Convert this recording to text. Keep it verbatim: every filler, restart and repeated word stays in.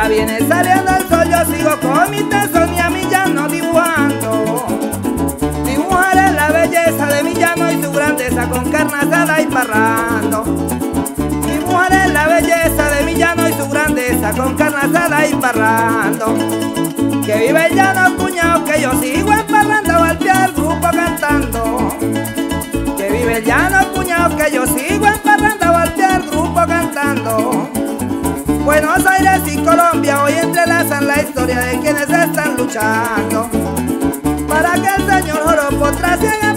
Ya viene saliendo el sol, yo sigo con mi tesón y a mi llano dibujando. Dibujaré la belleza de mi llano y su grandeza con carne asada y parrando. Dibujaré la belleza de mi llano y su grandeza con carne asada y parrando. Que vive el llano, cuñado, que yo sigo emparrando al pie del grupo cantando. Que vive el llano, cuñado, que yo sigo emparrando al pie del grupo cantando. Buenos Aires y Colombia hoy entrelazan la historia de quienes están luchando para que el señor Joropo trascienda